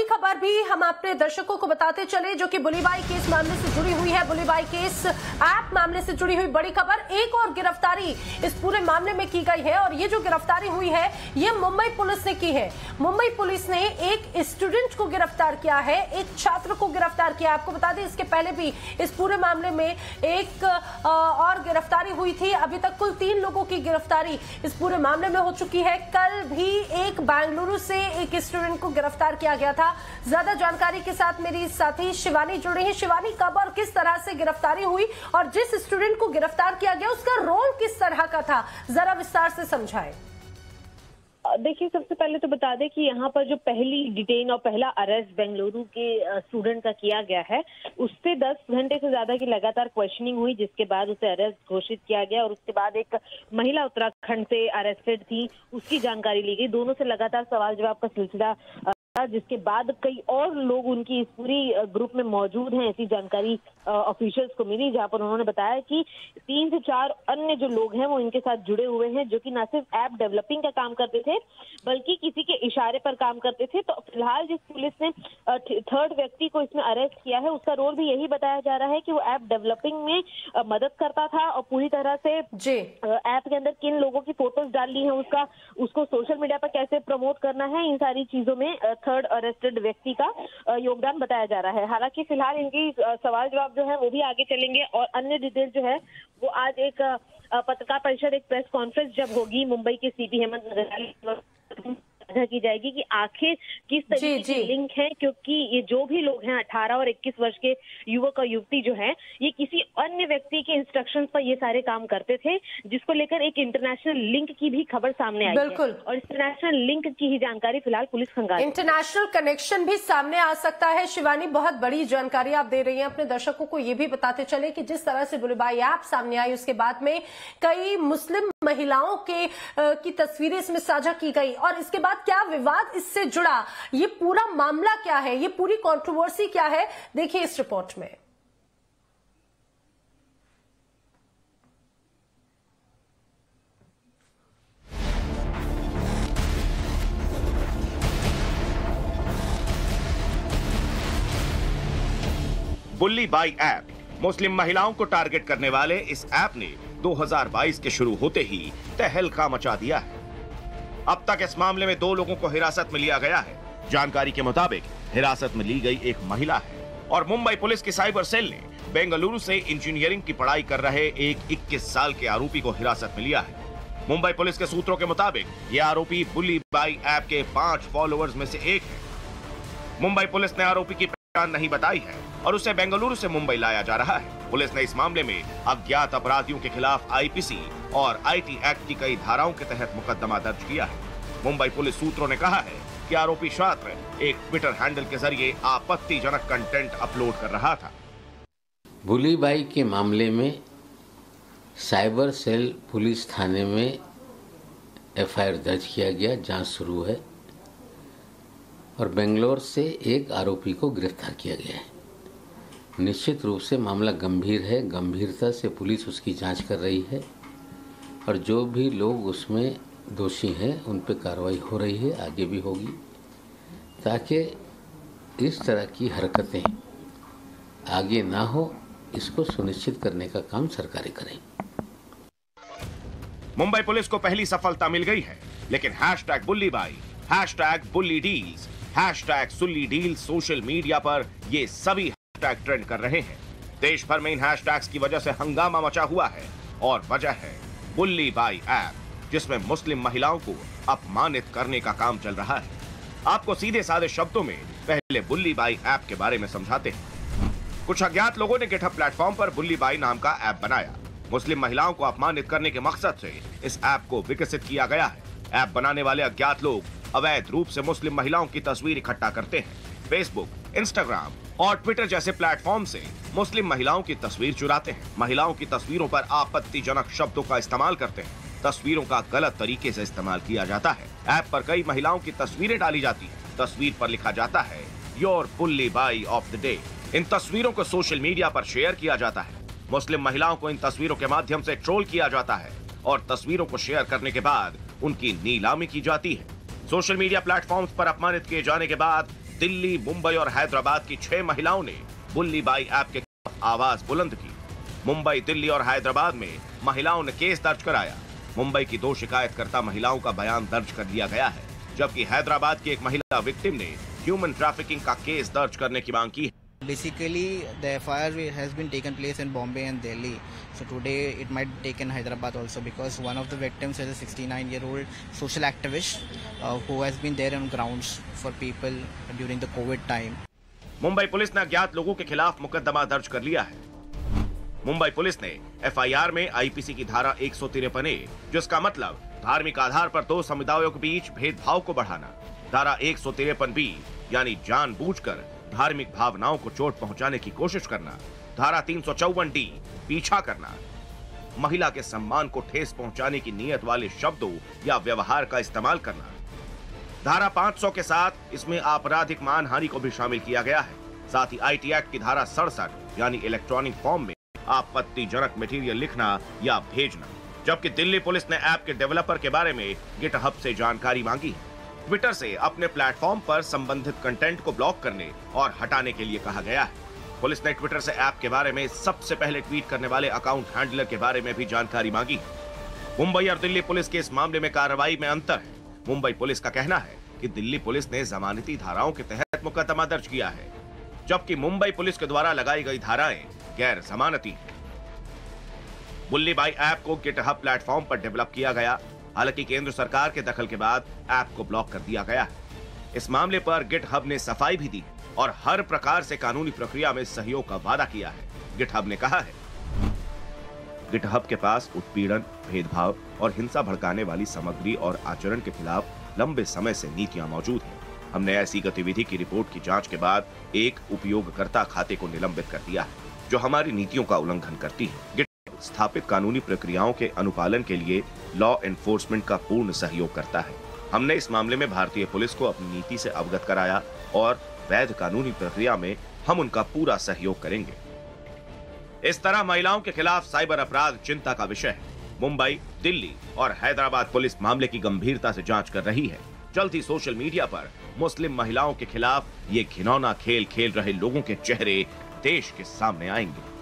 खबर भी हम अपने दर्शकों को बताते चले, जो कि बुलीबाई केस मामले से जुड़ी हुई है। बुलीबाई केस ऐप मामले से जुड़ी हुई बड़ी खबर, एक और गिरफ्तारी इस पूरे मामले में की गई है और ये जो गिरफ्तारी हुई है ये मुंबई पुलिस ने की है। मुंबई पुलिस ने एक स्टूडेंट को गिरफ्तार किया है, एक छात्र को गिरफ्तार किया। आपको बता दें इसके पहले भी इस पूरे मामले में एक और गिरफ्तारी हुई थी। अभी तक कुल 3 लोगों की गिरफ्तारी इस पूरे मामले में हो चुकी है। कल भी एक बेंगलुरु से एक स्टूडेंट को गिरफ्तार किया गया था। ज्यादा जानकारी के साथ मेरी साथी शिवानी जुड़ी है। शिवानी, कब और किस तरह से गिरफ्तारी हुई और जिस स्टूडेंट को गिरफ्तार किया गया उसका रोल किस तरह का था, जरा विस्तार से समझाएं। देखिए, सबसे पहले तो बता दें कि यहाँ पर जो पहली डिटेन और पहला अरेस्ट बेंगलुरु के स्टूडेंट का किया गया है, उससे 10 घंटे से ज्यादा की लगातार क्वेश्चनिंग हुई, जिसके बाद उसे अरेस्ट घोषित किया गया और उसके बाद एक महिला उत्तराखंड से अरेस्टेड थी, उसकी जानकारी ली गई। दोनों से लगातार सवाल जवाब का सिलसिला, जिसके बाद कई और लोग उनकी इस पूरी ग्रुप में मौजूद हैं, ऐसी जानकारी ऑफिशियल्स को मिली, जहां पर उन्होंने बताया कि 3 से 4 अन्य जो लोग हैं वो इनके साथ जुड़े हुए हैं, जो कि न सिर्फ ऐप डेवलपिंग का काम करते थे बल्कि किसी के इशारे पर काम करते थे। तो फिलहाल जिस पुलिस ने थर्ड व्यक्ति को इसमें अरेस्ट किया है, उसका रोल भी यही बताया जा रहा है कि वो ऐप डेवलपिंग में मदद करता था और पूरी तरह से ऐप के अंदर किन लोगों की फोटोज डालनी है, उसको सोशल मीडिया पर कैसे प्रमोट करना है, इन सारी चीजों में थर्ड अरेस्टेड व्यक्ति का योगदान बताया जा रहा है। हालांकि फिलहाल इनकी सवाल जवाब जो है वो भी आगे चलेंगे और अन्य डिटेल जो है वो आज एक पत्रकार परिषद, एक प्रेस कॉन्फ्रेंस जब होगी मुंबई के सीपी हेमंत नगराली की जाएगी कि आखिर किस तरीके की लिंक है, क्योंकि ये जो भी लोग हैं 18 और 21 वर्ष के युवक और युवती जो है, ये किसी अन्य व्यक्ति के इंस्ट्रक्शंस पर ये सारे काम करते थे, जिसको लेकर एक इंटरनेशनल लिंक की भी खबर सामने आई है और इंटरनेशनल लिंक की ही जानकारी फिलहाल पुलिस खंगाल। इंटरनेशनल कनेक्शन भी सामने आ सकता है। शिवानी, बहुत बड़ी जानकारी आप दे रही हैं। अपने दर्शकों को ये भी बताते चले कि जिस तरह से बुलीबाई ऐप सामने आई, उसके बाद में कई मुस्लिम महिलाओं की तस्वीरें इसमें साझा की गई और इसके बाद क्या विवाद इससे जुड़ा, ये पूरा मामला क्या है, ये पूरी कंट्रोवर्सी क्या है, देखिए इस रिपोर्ट में। बुलीबाई ऐप मुस्लिम महिलाओं को टारगेट करने वाले इस ऐप ने 2022 के शुरू होते ही तहलका मचा दिया है। अब तक इस मामले में 2 लोगों को हिरासत में लिया गया है। जानकारी के मुताबिक हिरासत में ली गई एक महिला है और मुंबई पुलिस की साइबर सेल ने बेंगलुरु से इंजीनियरिंग की पढ़ाई कर रहे एक 21 साल के आरोपी को हिरासत में लिया है। मुंबई पुलिस के सूत्रों के मुताबिक यह आरोपी बुलीबाई ऐप के 5 फॉलोअर्स में से एक है। मुंबई पुलिस ने आरोपी की पहचान नहीं बताई है और उसे बेंगलुरु से मुंबई लाया जा रहा है। पुलिस ने इस मामले में अज्ञात अपराधियों के खिलाफ आईपीसी और आईटी एक्ट की कई धाराओं के तहत मुकदमा दर्ज किया है। मुंबई पुलिस सूत्रों ने कहा है कि आरोपी छात्र एक ट्विटर हैंडल के जरिए आपत्तिजनक कंटेंट अपलोड कर रहा था। बुलीबाई के मामले में साइबर सेल पुलिस थाने में एफआईआर दर्ज किया गया, जांच शुरू है और बेंगलोर से एक आरोपी को गिरफ्तार किया गया है। निश्चित रूप से मामला गंभीर है, गंभीरता से पुलिस उसकी जांच कर रही है और जो भी लोग उसमें दोषी हैं उन पर कार्रवाई हो रही है, आगे भी होगी, ताकि इस तरह की हरकतें आगे ना हो, इसको सुनिश्चित करने का काम सरकारें करें। मुंबई पुलिस को पहली सफलता मिल गई है, लेकिन hashtag Bulli Bai, hashtag Bulli deals, hashtag Sulli deals social media पर ये सभी हैशटैग ट्रेंड कर रहे हैं। देश भर में इन हैशटैग्स की वजह से हंगामा मचा हुआ है और वजह है बुलीबाई ऐप, जिसमें मुस्लिम महिलाओं को अपमानित करने का काम चल रहा है। आपको सीधे साधे शब्दों में पहले बुलीबाई ऐप के बारे में समझाते हैं। कुछ अज्ञात लोगों ने गिटहब प्लेटफॉर्म पर बुलीबाई नाम का ऐप बनाया। मुस्लिम महिलाओं को अपमानित करने के मकसद से इस ऐप को विकसित किया गया है। ऐप बनाने वाले अज्ञात लोग अवैध रूप से मुस्लिम महिलाओं की तस्वीर इकट्ठा करते हैं। फेसबुक, इंस्टाग्राम और ट्विटर जैसे प्लेटफॉर्म से मुस्लिम महिलाओं की तस्वीर चुराते हैं। महिलाओं की तस्वीरों पर आपत्तिजनक शब्दों का इस्तेमाल करते हैं। तस्वीरों का गलत तरीके से इस्तेमाल किया जाता है। ऐप पर कई महिलाओं की तस्वीरें डाली जाती हैं। तस्वीर पर लिखा जाता है your Bulli Bai of the day. इन तस्वीरों को सोशल मीडिया पर शेयर किया जाता है। मुस्लिम महिलाओं को इन तस्वीरों के माध्यम से ट्रोल किया जाता है और तस्वीरों को शेयर करने के बाद उनकी नीलामी की जाती है। सोशल मीडिया प्लेटफॉर्म्स पर अपमानित किए जाने के बाद दिल्ली, मुंबई और हैदराबाद की 6 महिलाओं ने बुल्ली बाई ऐप के खिलाफ आवाज बुलंद की। मुंबई, दिल्ली और हैदराबाद में महिलाओं ने केस दर्ज कराया। मुंबई की 2 शिकायतकर्ता महिलाओं का बयान दर्ज कर लिया गया है, जबकि हैदराबाद की एक महिला विक्टिम ने ह्यूमन ट्रैफिकिंग का केस दर्ज करने की मांग की है। Basically, the FIR has been taken place in Bombay and Delhi. So today it might be taken in Hyderabad also, because one of the victims is a 69-year-old social activist who has been there on grounds for people during the COVID time. Mumbai police ने अज्ञात लोगों के खिलाफ मुकदमा दर्ज कर लिया है। मुंबई पुलिस ने FIR में IPC की धारा 153A, जिसका मतलब धार्मिक आधार पर 2 समुदायों के बीच भेदभाव को बढ़ाना, धारा 153B यानी जानबूझकर धार्मिक भावनाओं को चोट पहुंचाने की कोशिश करना, धारा 354D पीछा करना, महिला के सम्मान को ठेस पहुंचाने की नीयत वाले शब्दों या व्यवहार का इस्तेमाल करना, धारा 500 के साथ इसमें आपराधिक मानहानि को भी शामिल किया गया है। साथ ही IT एक्ट की धारा 67 यानी इलेक्ट्रॉनिक फॉर्म में आपत्तिजनक मटेरियल लिखना या भेजना। जबकि दिल्ली पुलिस ने ऐप के डेवलपर के बारे में गिटहब से जानकारी मांगी है। ट्विटर से अपने प्लेटफॉर्म पर संबंधित कंटेंट को ब्लॉक करने और हटाने के लिए कहा गया है। पुलिस ने ट्विटर से ऐप के बारे में सबसे पहले ट्वीट करने वाले अकाउंट हैंडलर के बारे में भी जानकारी मांगी है। मुंबई और दिल्ली पुलिस के इस मामले में कार्रवाई में अंतर है। मुंबई पुलिस का कहना है कि दिल्ली पुलिस ने जमानती धाराओं के तहत मुकदमा दर्ज किया है, जबकि मुंबई पुलिस के द्वारा लगाई गई धाराएं गैर जमानती हैं। बुल्ली बाई ऐप को गिटहब प्लेटफॉर्म पर डेवलप किया गया। हालांकि केंद्र सरकार के दखल के बाद ऐप को ब्लॉक कर दिया गया है। इस मामले पर गिटहब ने सफाई भी दी और हर प्रकार से कानूनी प्रक्रिया में सहयोग का वादा किया है। गिटहब ने कहा है, गिटहब के पास उत्पीड़न, भेदभाव और हिंसा भड़काने वाली सामग्री और आचरण के खिलाफ लंबे समय से नीतियां मौजूद हैं। हमने ऐसी गतिविधि की रिपोर्ट की जांच के बाद एक उपयोगकर्ता खाते को निलंबित कर दिया है, जो हमारी नीतियों का उल्लंघन करती है। स्थापित कानूनी प्रक्रियाओं के अनुपालन के लिए लॉ एनफोर्समेंट का पूर्ण सहयोग करता है। हमने इस मामले में भारतीय पुलिस को अपनी नीति से अवगत कराया और वैध कानूनी प्रक्रिया में हम उनका पूरा सहयोग करेंगे। इस तरह महिलाओं के खिलाफ साइबर अपराध चिंता का विषय है। मुंबई, दिल्ली और हैदराबाद पुलिस मामले की गंभीरता से जांच कर रही है। जल्द ही सोशल मीडिया पर मुस्लिम महिलाओं के खिलाफ ये घिनौना खेल खेल रहे लोगों के चेहरे देश के सामने आएंगे।